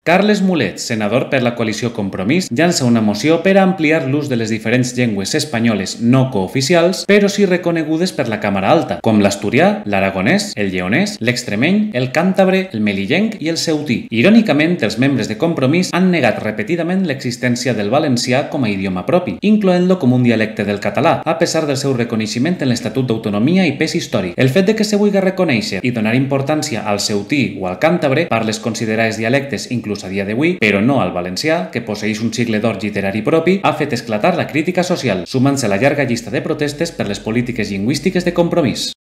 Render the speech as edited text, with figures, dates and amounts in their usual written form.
Carles Mulet, senador per la coalició Compromís, llança una moció per a ampliar l'ús de les diferents llengües espanyoles no cooficials, però sí reconegudes per la Càmara Alta, com l'asturià, l'aragonès, el lleonès, l'extremeny, el càntabre, el melillenc i el ceutí. Irònicament, els membres de Compromís han negat repetidament l'existència del valencià com a idioma propi, incloent-lo com un dialecte del català, a pesar del seu reconeixement en l'Estatut d'Autonomia i pes històric. El fet de que se vulgui reconèixer i donar importància al ceutí o al càntabre, parles considerades dialectes inclús a dia d'avui, però no al valencià, que posseeix un cicle d'or literari propi, ha fet esclatar la crítica social, sumant-se a la llarga llista de protestes per les polítiques lingüístiques de Compromís.